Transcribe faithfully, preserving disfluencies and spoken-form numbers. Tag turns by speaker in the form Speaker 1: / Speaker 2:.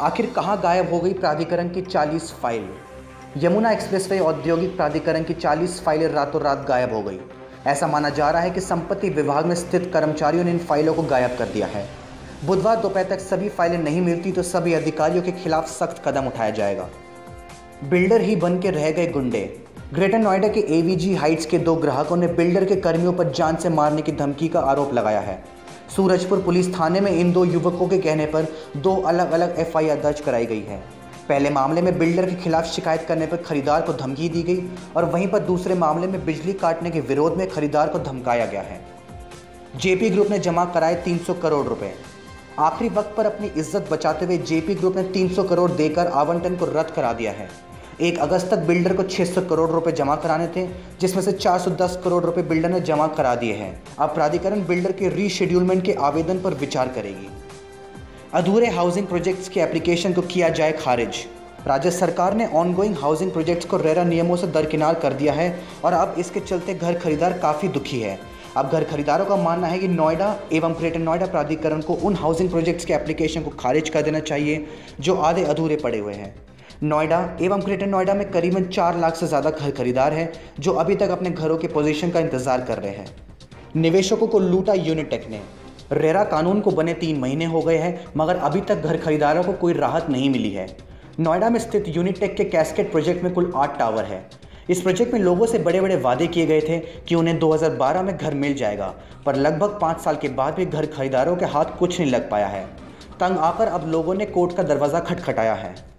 Speaker 1: आखिर कहां गायब हो गई प्राधिकरण की चालीस फाइल। यमुना एक्सप्रेसवे औद्योगिक प्राधिकरण की चालीस फाइलें रातों रात गायब हो गई। ऐसा माना जा रहा है कि संपत्ति विभाग में स्थित कर्मचारियों ने इन फाइलों को गायब कर दिया है। बुधवार दोपहर तक सभी फाइलें नहीं मिलती तो सभी अधिकारियों के खिलाफ सख्त कदम उठाया जाएगा। बिल्डर ही बन के रह गए गुंडे। ग्रेटर नोएडा के एवीजी हाइट्स के दो ग्राहकों ने बिल्डर के कर्मियों पर जान से मारने की धमकी का आरोप लगाया है। सूरजपुर पुलिस थाने में इन दो युवकों के कहने पर दो अलग अलग एफआईआर दर्ज कराई गई है। पहले मामले में बिल्डर के खिलाफ शिकायत करने पर खरीदार को धमकी दी गई और वहीं पर दूसरे मामले में बिजली काटने के विरोध में खरीदार को धमकाया गया है। जेपी ग्रुप ने जमा कराए तीन सौ करोड़ रुपए। आखिरी वक्त पर अपनी इज्जत बचाते हुए जेपी ग्रुप ने तीन सौ करोड़ देकर आवंटन को रद्द करा दिया है। एक अगस्त तक बिल्डर को छह सौ करोड़ रुपए जमा कराने थे, जिसमें से चार सौ दस करोड़ रुपए बिल्डर ने जमा करा दिए हैं। अब प्राधिकरण बिल्डर के रीशेड्यूलमेंट के आवेदन पर विचार करेगी। अधूरे हाउसिंग प्रोजेक्ट्स के एप्लीकेशन को किया जाए खारिज। राज्य सरकार ने ऑनगोइंग हाउसिंग प्रोजेक्ट्स को रेरा नियमों से दरकिनार कर दिया है और अब इसके चलते घर खरीदार काफ़ी दुखी है। अब घर खरीदारों का मानना है कि नोएडा एवं ग्रेटर नोएडा प्राधिकरण को उन हाउसिंग प्रोजेक्ट्स के एप्लीकेशन को खारिज कर देना चाहिए जो आधे अधूरे पड़े हुए हैं। नोएडा एवं ग्रेटर नोएडा में करीबन चार लाख से ज़्यादा घर खरीदार हैं जो अभी तक अपने घरों के पोजीशन का इंतजार कर रहे हैं। निवेशकों को लूटा यूनिटेक ने। रेरा कानून को बने तीन महीने हो गए हैं मगर अभी तक घर खरीदारों को कोई राहत नहीं मिली है। नोएडा में स्थित यूनिटेक के कैस्केड प्रोजेक्ट में कुल आठ टावर है। इस प्रोजेक्ट में लोगों से बड़े बड़े वादे किए गए थे कि उन्हें दो हज़ार बारह में घर मिल जाएगा, पर लगभग पाँच साल के बाद भी घर खरीदारों के हाथ कुछ नहीं लग पाया है। तंग आकर अब लोगों ने कोर्ट का दरवाज़ा खटखटाया है।